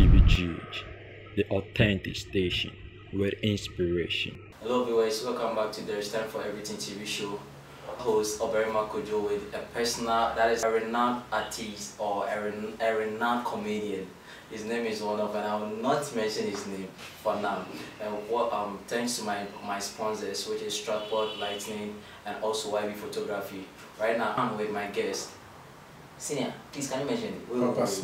TV Gh, the authentic station with inspiration. Hello viewers, welcome back to the Stand for Everything TV show. Host Kumawood Gh with a personal, that is a renowned artist or a renowned comedian. His name is one of, and I will not mention his name for now. And thanks to my sponsors, which is Stratford Lighting and also YB Photography. Right now I'm with my guest. Senior, please can you mention it?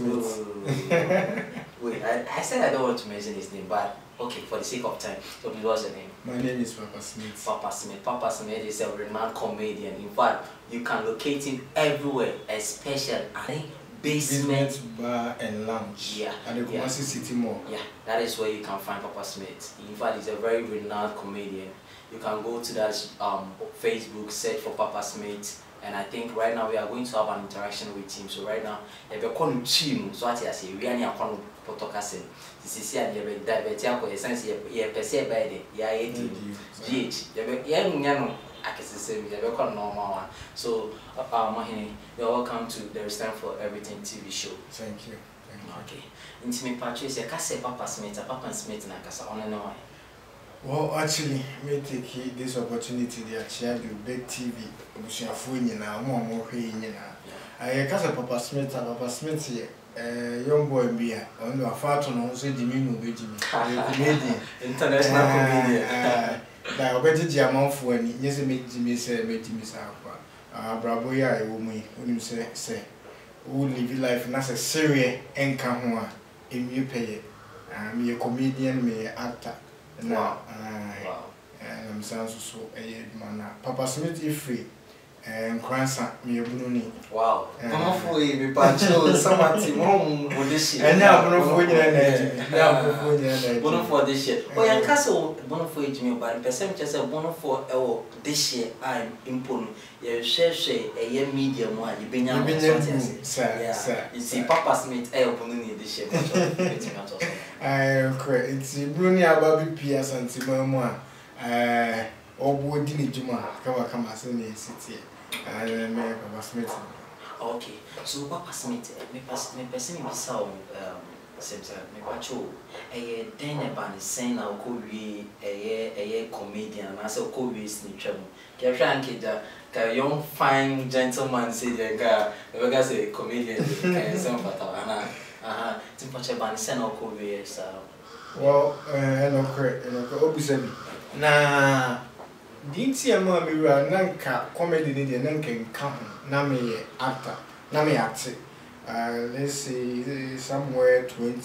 Wait, I said I don't want to mention his name, but okay, for the sake of time. So what's your name? My name is Papa Smith. Papa Smith. Papa Smith is a renowned comedian. In fact, you can locate him everywhere, especially at basement bar and lounge. Yeah. At the Kumasi City Mall. Yeah, that is where you can find Papa Smith. In fact, he's a very renowned comedian. You can go to that Facebook, search for Papa Smith. And I think right now we are going to have an interaction with him. So right now, if you're calling him, so what I say, we are near Kono Potokase. This is here, you have diverted essence, you have perceived by it, you are 18 GH. You have I can say, you have a normal one. So, Mahini, you're welcome to the Stand for Everything TV show. Thank you. Okay. Intimate purchase, you can say Papa Smith, Papa Smith, and I can say, I don't know. Well, actually, me take this opportunity to share the big TV. I can say Papa Smith, Papa Smith, young boy beer, only a fat on say Jimmy Mubiji, comedian, international comedian. That I bet you amount for any, yes, Jimmy say, Jimmy Sapa. Bravo, ya, woman, when you say, who live life, and that's a serious income, in you pay. Me a comedian, me actor. Wow. And I'm so man. Papa Smith is free. And grandson, me a bununi. Wow. Come for you, me pacho. Somebody mom with this shit. And now bono for you and now bono for this shit. Oh, young castle bono for you, but person just a bono for this shit. I'm impon. You share a year medium one. You been young, sir. You see, Papa Smith, bununi this shit. It's Bruni Ababi Pias and Timoma. Obo Dini Juma, come as in city. And Papa Smith. Okay, so Papa Smith, me person me sound me pacho then about the saying now could be a comedian and I said could be snitchable. Can young fine gentleman say the guy we say comedian can some fatana. Timpache ban send or could be well, no correct, obviously. Na dinti ama me wa nanka comedy ni de nanka nka na me actor na me act let's say somewhere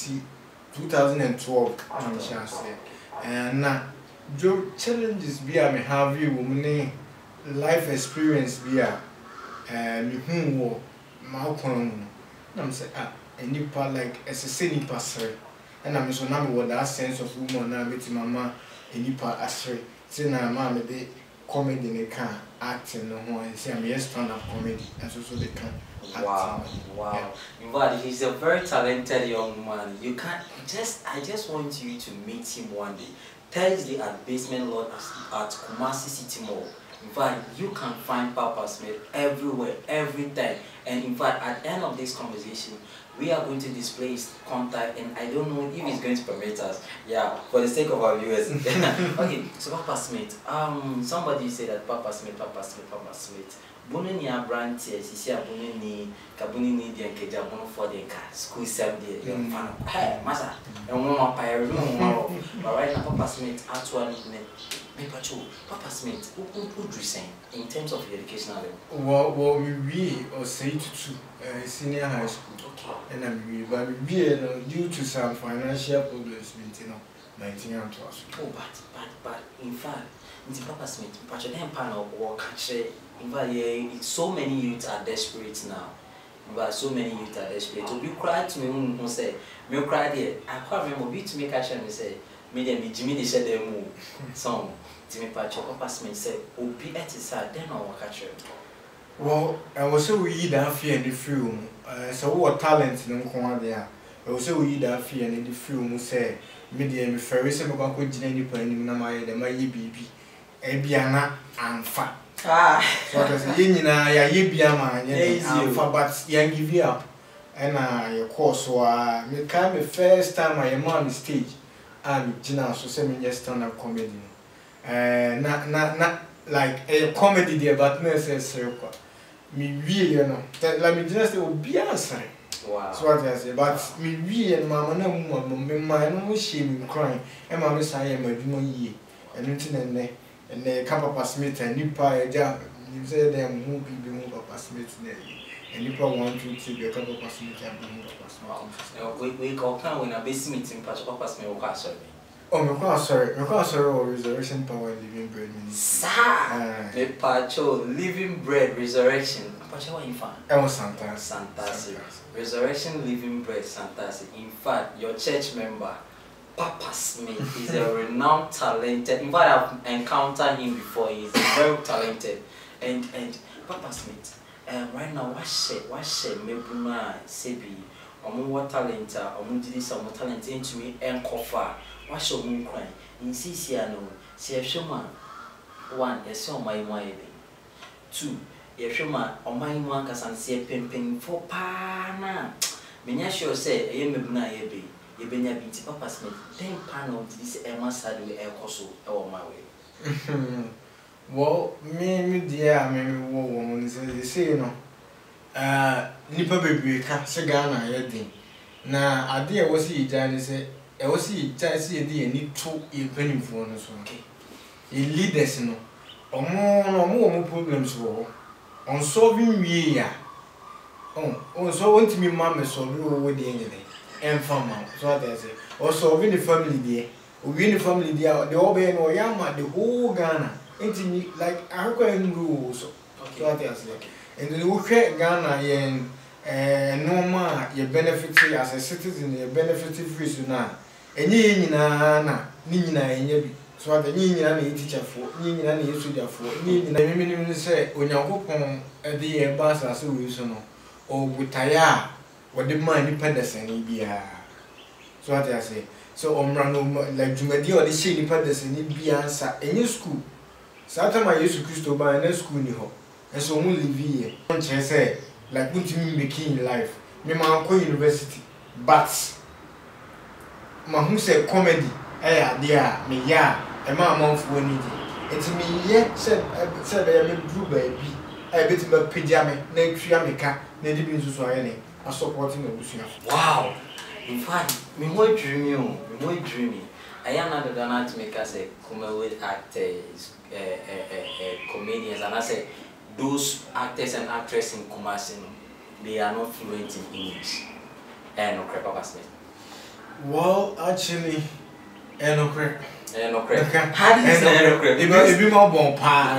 2012 I'm sure say and na job challenges be I may have you woman life experience be me hu wo ma kon na me say and you like as a senior pastor and I'm so now with that sense of woman na me ti mama enipa asre say na ma me de comedy ne can acting no ho and say I'm a stand up comedy and so they can act. Wow. In fact, he's a very talented young man. You can't I just want you to meet him one day. Thursday at Basement Lord at Kumasi City Mall. In fact, you can find Papa Smith everywhere, every time. And in fact, at the end of this conversation, we are going to display his contact, and I don't know if he's going to permit us. Yeah, for the sake of our viewers. Okay, so Papa Smith. Somebody said that Papa Smith. Bunini a brand here. She said Bunini, Kabunini, the Enkeja, Bono for the school 7 day. Hey, Massa, and one more pyre room. But right now, Papa Smith actually. Papa Smith, who do you say in terms of your educational level? Well, we or say to senior high school. Okay. And I'm but we due to some financial problems, 1912. Oh, but in fact, Papa Smith, but you don't pan of work. In fact, so many youths are desperate now. But so many youths are desperate. So you cried to me who say, me cried here. I can't remember to make a chance say. Me Jimmy they said they move some Timmy Pacho Papa Smith said Obi at his side then or catch. Well, I was so we that fear in the film. So what talent in the there. I was so we that fear in the film say medium ferry some go any point in my baby. Ebiana and fat. So that's yin na ya yibia man, but young give you up. and your course wa me kind me first time I am on the stage and Gina so say me just stand up comedy. Not like a comedy there, but necessary. Me really, you know, like me just say be answer. Wow. So what I say, but me really and mama no me no shame crying. And mama say I am a ye and nothing and the Papa Smith and Nipa jam. You say them who be Papa Smith and Nipa 1 2 3 be a couple Papa Smith and Papa Smith. We go can when a base meeting patch Papa Smith or sorry. Oh, my sorry, or resurrection power living bread. Sir, me pacho living bread resurrection. Pacho what you find? I was Santa. Resurrection living bread Santa. In fact, your church member, Papa Smith, is a renowned talented. In fact, I've encountered him before. He's very talented. And Papa Smith, right now, what share me buma sebi. Omo talent, omo did some talent into me and cover. What's your moon crying? In Siciano, see a showman. 1, a song my way. 2, a showman on my one can see a pimping for pana. Menya sure say, a yemna ebe, ye benya beat Papa Smith, 10 panel this Emma side with air coso or my way. Well, me dear, me woman say, you know, Nipa baby can't say Ghana, yet. Now, I dear was he, Johnny say. I was see Chelsea need 2 penny for us. Okay. In leaders, no, or more problems for on solving me. Oh, so want to me, mamma, so we were the end and farmer. So I say, or solving the family there, or win the family there, the old man or Yama, the whole Ghana, ain't me like African rules. So I say, and the look Ghana and no more, you benefit as a citizen, you benefit free now. And ye na Nina and Yabi. So the Nina and teacher for, Nina and Yesuja for, Nina and say, when you go home at the ambassador, so you know, or with Taya, what the man independence and Ibia. So what I say. So on Rano like Jumadi or the shady independence and Ibia in your school. Sometimes I used to Christo by a school in home, and so only live here. Say, like putting me in life. Me my university, but. Who said comedy, dear, me ya, a man for anything. It's me, yet said I am a blue baby. I bet him a pajama, next Yamika, native in society, are supporting the Lucia. Wow! In fact, me more dreamy. I am not the to make us a Kumawood actors, comedians, and I say those actors and actresses in Kumasi, they are not fluent in English. And no crap Papa Smith. Well, actually, no crap. No crap. How do you say no crap? It be more bon pa.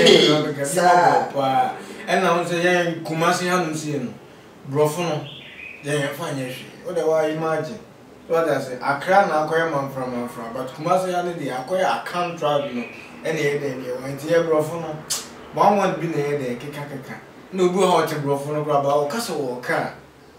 And I was saying, Kumasi hadn't seen Brofono. Then you find your shit. What do I imagine? What I say? I can't acquire man from, but Kumasi hadn't the acquire. I can't travel. Any day, you went here, Brofono. One won't be there, kaka. No go out to Brofono, grab our castle or car.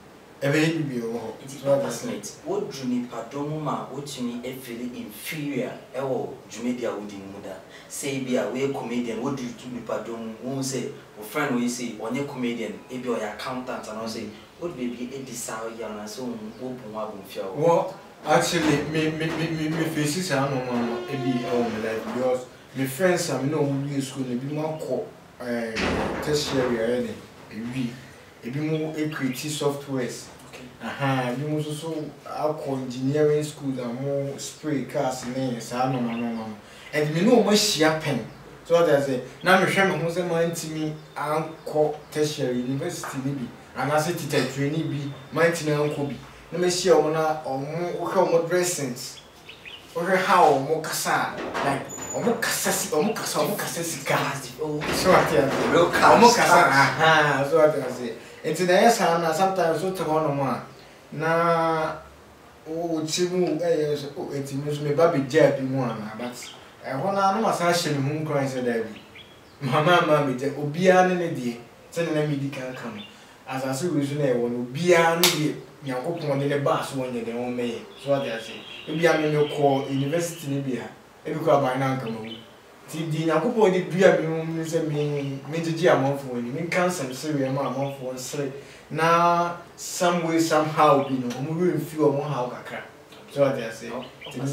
What drew me Padomuma, what you mean, feeling inferior, Jumedia would in Muda. Say, be a way comedian, what do you do me, Padom? Won't say, or friend will say, on your comedian, maybe your accountant, and I'll say, what baby, a desire, and so open one feel. Well, actually, me faces are no more, maybe all my life, because my friends are no school, maybe more call, tertiary, maybe more equity softwares. You must also our engineering schools and more spray cars and no. And you know much pen. So what I say, now my friend who's a man to me, I'm called tertiary university, maybe, and I said to trainee be, my teen uncle be. No, Monsieur, or more dressings, or how more cassa, like more cassassi, or more cassassi cars. Oh, so what I say, real cassa, so what I say. And today, sometimes so to one na chimu it means me baby jab in one, but I want to know as I moon crying said David. Mamma, me, Obian in a day, sending a medical come. As I see, we should know when Obian, you open in a bus one year, they won't make. So I say, maybe I'm in your call university, maybe I by now come home. the Nakupo did be a me among me cancer, Syria, among for say. Now, some way, somehow, you know, moving few or more how I can. So I say, Wow.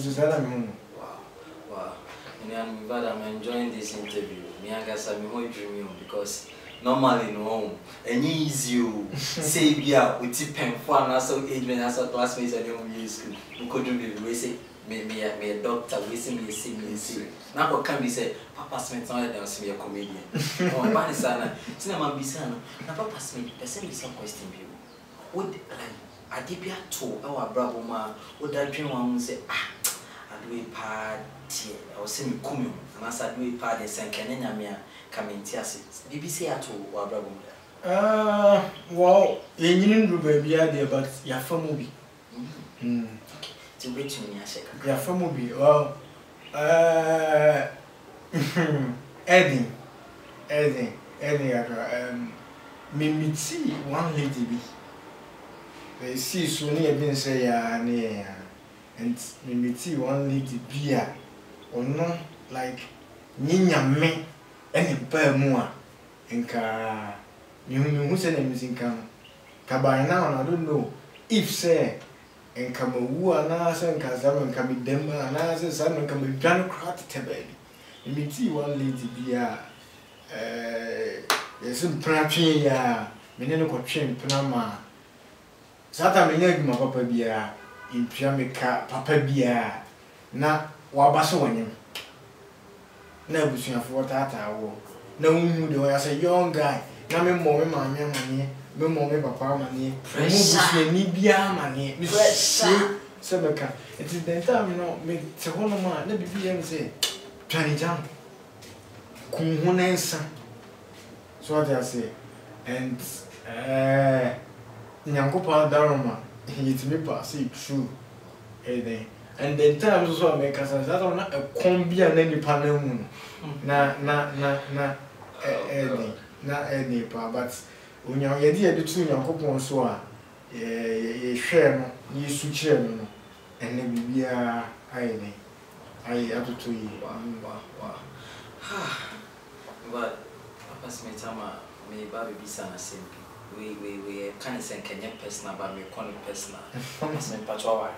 I'm glad I'm enjoying this interview. Me and guys, I'm more dreaming because normally no, and easy say we are with pen for and also age when as a classmates and you school. We could do we say me a doctor, we say me. Now what can be said? Papa Smith not let us be a comedian. Oh, man, sana. Cinema be sana. Now Papa Smith, the same some question you. Would like Adibia to our bravo ma? Would that dream one say I do a party? I was saying Kumio, and as I do a party, and Canada me come in tears. BBC at all, our bravo. Well, you didn't do baby idea, but your phone movie. To reach me, I say, your phone movie. Well, Eddie, me see one lady be. They see so near being say, near, and me see one lady beer, or no, like Nina me, any bear more, and car. You who said them is in come. By now, I don't know if say. And come a woo and answer and Kazam can be Denver and answer Simon can be John Cratty baby. You may see one lady be there's some prachi, Menino Chin Panama. Sata Meneg, my papa beer, in Piamica, papa beer. Now, Wabasso on him. Never seen for that hour. No one knew I was a young guy. Now, me more money. Me papa money, pressure, ni bia money, pressure. Sebeka. It is the time no me se hono ma na bibi say, Johnny Jam. Kunhunensa. So what I say, and Nyankopa Daroma, it me pass it true. And the time so make us that on a combi and any panel. Na any pa, but when you are the two young couple so ye share no, ye switch no, and then be I have to you. Wow. But Papa Smith, me baby be sana simple. We can't say Kenya personal, but me call it personal. Papa Smith, Pachawa.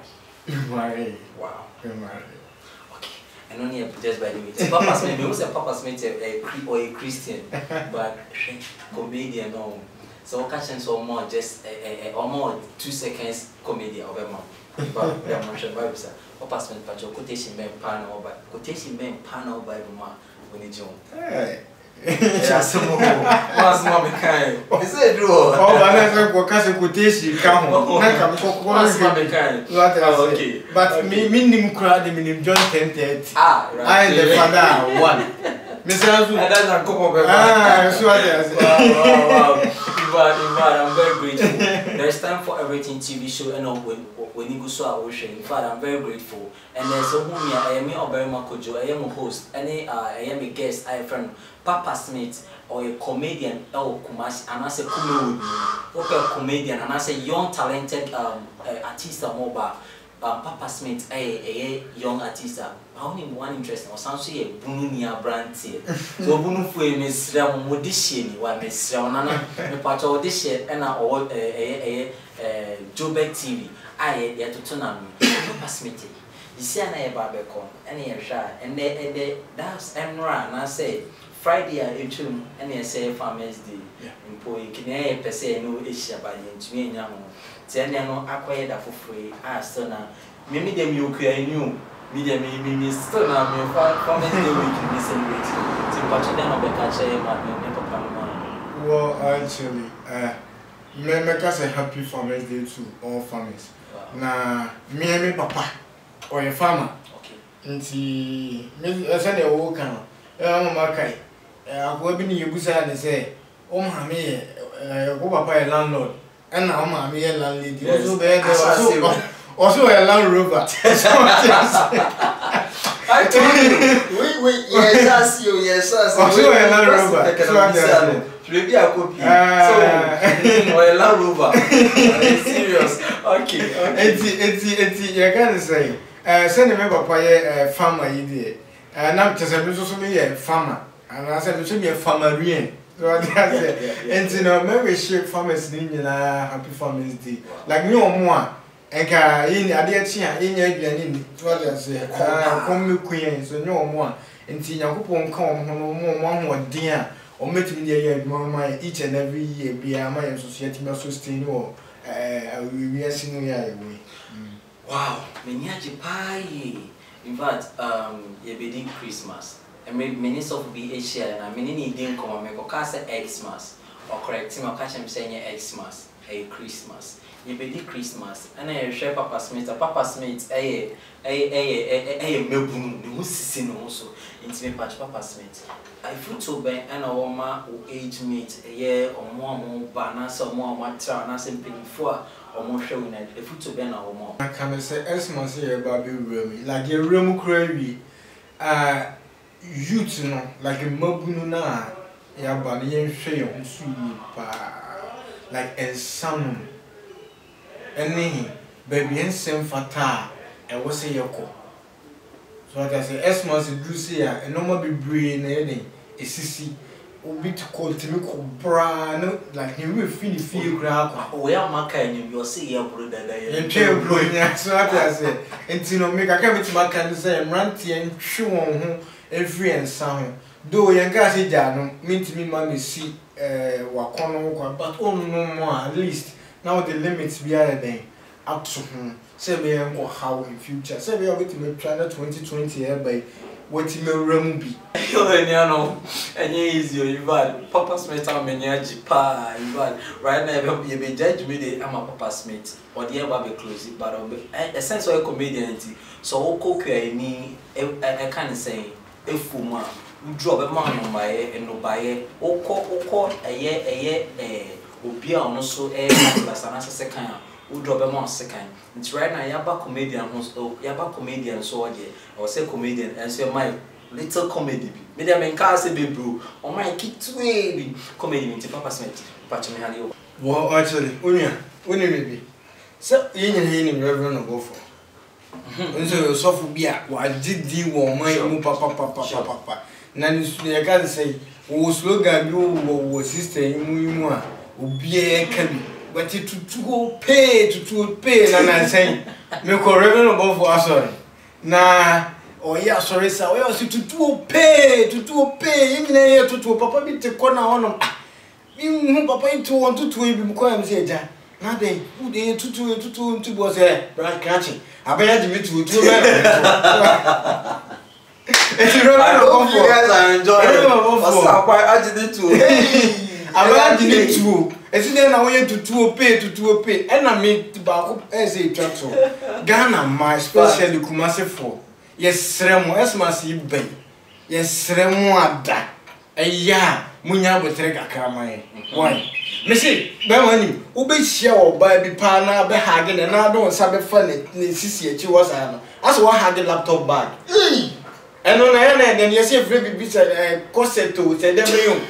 Wow. Okay. And only just by the way. Papa Smith, we say Papa Smith a Christian, but comedian no. So catching so more just or more 2 seconds comedy of a month. But we are mentioned Bible sir. Papa Smith Pacho quotation men panel by quotation men panel Bible man when you join. Hey. That's more. What's more kind? Is it true? Oh, I never got quotation come on. What's more kind? Okay. But me crowd him John 10:30. Right. I the father one. Mr. Azu. And that's a couple of so what I say. Wow. I'm very grateful. There's time for everything TV show and when you go so ocean. In fact, I'm very grateful. And there's a woman I am Obama Kojo, I am a host, and I am a guest, I am friend Papa Smith or a comedian Kumasi and I say Kumawood Gh, a comedian and I say young talented artist mobile. Papa Smith a young artist. I only one interest or something a bununia brand here. So bunu fue Miss Ram Modishini, one Miss Ramana, the part of this year and all Jobek TV. I yet to turn on Papa Smith. You see, I barbecon, any shot, and that's Emra, and I say Friday I tune, and I say Farmers Day. In Poy, can per se no issue by the engineer. Then acquired for free. So now, maybe them you knew. Me still now, me Farmers Day week in this week. So, but then I'll be catching my Well, actually, make us a happy Farmers Day to all farmers. Now, me and my papa or a farmer. Okay. Nti, me send a walk now. Makai. I go be in Busa and say, oh, mammy, go papa a landlord. And now, mammy, a landlady. Also, a Land Rover. I told you. Wait, yes, Also, a Land Rover. Maybe I could be. So, or a Land Rover. Serious. Okay. It's, you can't say. Send a member for a farmer, And I'm just a farmer, and I said, "You be a farmer." So I said, and you know, maybe shape farmers in happy farmers day. Like no more. And in Adia, in your what I say, come queen, so no more. And see, you won't come one more dear, or meet me there, mamma, each and every year, be a my associate, no sustain or we are singing away. Wow, Menyaji pie. In fact, you be Christmas. And many of be a share, and many need come and make a cast Xmas or correct him or catch him saying Xmas, a Christmas. You be Christmas, and I share Papa Smith, Papa Smith, a melbourne, who's seen also. It's me patch Papa Smith. I feel to be an woman who age mate a year or more banners or more matter, and I simply before. Or more showing it, if you to be a woman. I can say, Xmas here, Baby Remy, like a room cravy. Youth, no, like a mobuna, ya bunny and shay on like a salmon. And baby and same fata, and was a yoko. So I say, Xmas is Lucia, and no more be breathing any, a sissy, or be to call Timiko Bran, like he will feel grab. We are Macan, you'll see your brother, and tail blowing, so I said, and Tino make a cabin to my can say, and ranty and chew on home. Every and sound, though young guys mean to me, mommy see Wakono, but oh no more at least now the limits be a day up to him. Say me and how in future. Say we are waiting to try 2020 by what you may remove. And easy, you bad. Papa Smith, I'm in Yajipa, you bad. Right now, you be judge me, I'm a Papa Smith, or the other be close, but a sense of a comedian. So, cook any, I can't say. If woman, you drop a man on my and no buy it, or call a year, will be on so a second, who drop a man second. It's right now, Yaba comedian, Yaba comedian, so I or say comedian, and say my little comedy. Maybe I'm in Castle Bibru, or my kid to baby comedy to Papa Smith, Patching. Well, actually, Unia, maybe. So, in Reverend or go for. And so, soft beer, what did you want my papa? Nanny, I can't say, oh, slogan, you sister, you be a cabin, but it to pay, and I say, make a revenue above for us. Nah, oh, yeah, sorry, sir, we also to pay, even a to papa bit the corner on. You papa into 1 to 2 even say, nothing, who did to was a brand catching. I bet you to I hope you guys are enjoying it. I did too. It's then I went to pay, and I made tobacco as a tractor. Ghana, my specially Kumasi for. Yes, Remo, as must bay. Yes, Remo, that. A ya, Munya will take a camera. Why? Missy, Bemani, Ubi show by the pana, be hagging, and I don't sabe funny, Sissy, was as one had the laptop bag. And on the end, then you see, baby, beats a corset to say, them.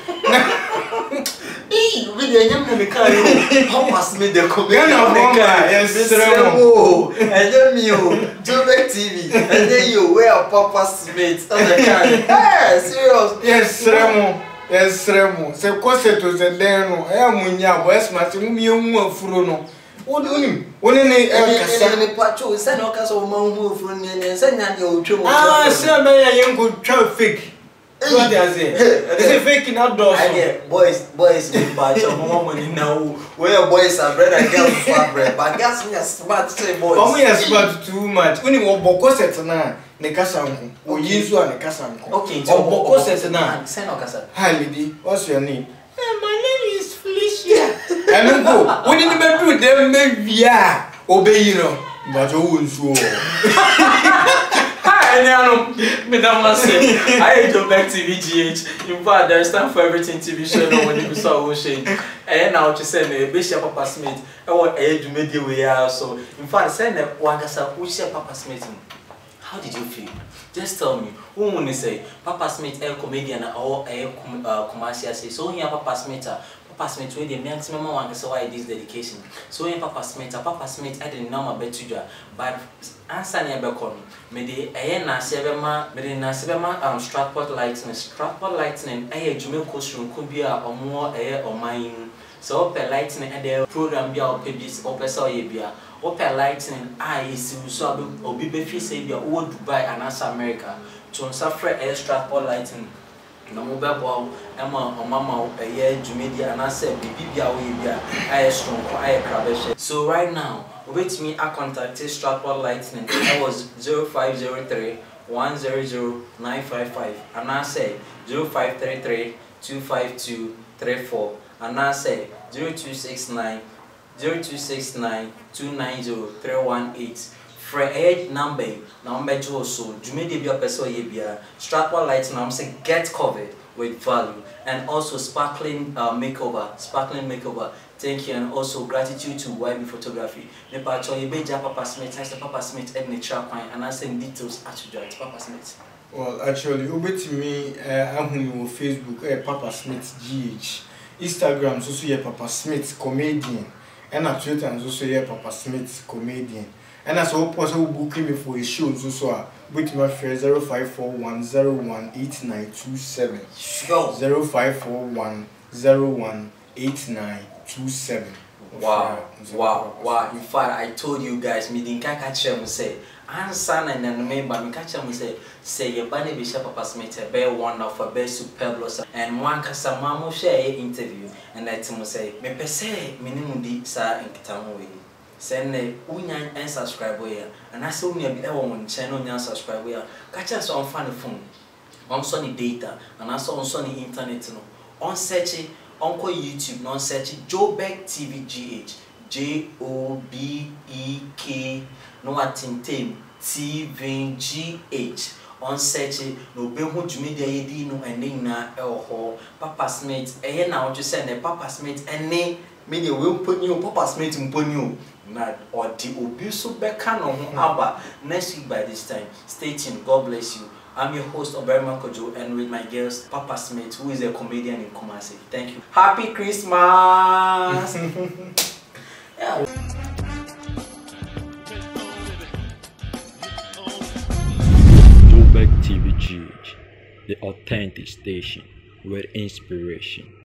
Really, young man, how must me the comedian? Yes, and then you, Jobek TV, and then you wear Papa Smith. Serious? Yes, Remo. Yes, Remo. Se corset to the deno, Munya, West Massimo, Fruno. What do you mean? When any patrol, send no castle, Moon, and send your children. Ah, sir, may I young good traffic. What does it? Is it faking outdoors? Boys, with batch of woman now, where boys are bread and girls fat bread, but gas me a smart say boys. Oh, we are smart too much. Only one bocosset now, Nekasan, or Yizu and Nekasan. Okay, so bocosset now. Send Ocasa. Hi, lady, what's your name? My name is Felicia. I don't go. When in the bedroom, then maybe, obey you know, but you won't so. I do back TV GH. In fact, there's time for everything TV show. No one you saw Ocean. And now to send a Bishop Papa Smith. I want to make the way out. So, in fact, send a Wangasa, which said Papa Smith. How did you feel? Just tell me. Who will say Papa Smith, a comedian or a commercial? So, here Papa Smith, Papa Smith wey dey maximum one person why this dedication. So when Papa Smith I didn't know my bet to but answer near Becon. Me de na sebema Stratford Lightning Jume costume could be a or more or mine. So per lightning and the program be our pebis or person yebia. Open lightning is so obi be say be old Dubai and as America. To suffer a Stratford Lightning. No mobile Emma or Mama a year Jumedia and I said Bibia I strong I crabbish. So right now, wait me I contacted Stratford Lightning. I was 0503 100 955 and I say 0533 252 34 and I say 0269 290 318. For a number also, Jume de Bia Peso Yebia, Stratford Lights now say get covered with value and also sparkling makeover. Thank you and also gratitude to YB Photography. Nepacho Yebeja Papa Smith, I Papa Smith and nature and I send details at Papa Smith. Well, actually, over to me, I'm on Facebook, Papa Smith GH, Instagram, also Papa Smith Comedian, and at Twitter, also Papa Smith Comedian. And as all possible booking me for a show, so with my friend 0541018927. Sure. 0541018927. Wow. In fact, I told you guys, me didn't catch him say, answer and then remember, me catch him say your bunny bishop Papa Smith, a bear wonderful, bear superb, and one Casamamo share interview, and let him say, me per se, minimum deep, sir, in Kitamu. Send the union and subscribe here, and I saw me a bit on channel and subscribe here. Catch us on funny phone, on Sony data, and also on Sony internet. On search on YouTube, non search Joe Beck TV GH, JOBEK, no attentim TV GH. On search no be who Jumedia yedi no ene na elho Papa Smith na what you send Papa Smith ene media will put you Papa Smith mponyo na or the obuso beka no ho aba next week by this time. Stay tuned. God bless you. I'm your host Oberman Kojo and with my guest Papa Smith, who is a comedian in Kumasi. Thank you. Happy Christmas. Yeah. Kumawood Gh, the authentic station with inspiration.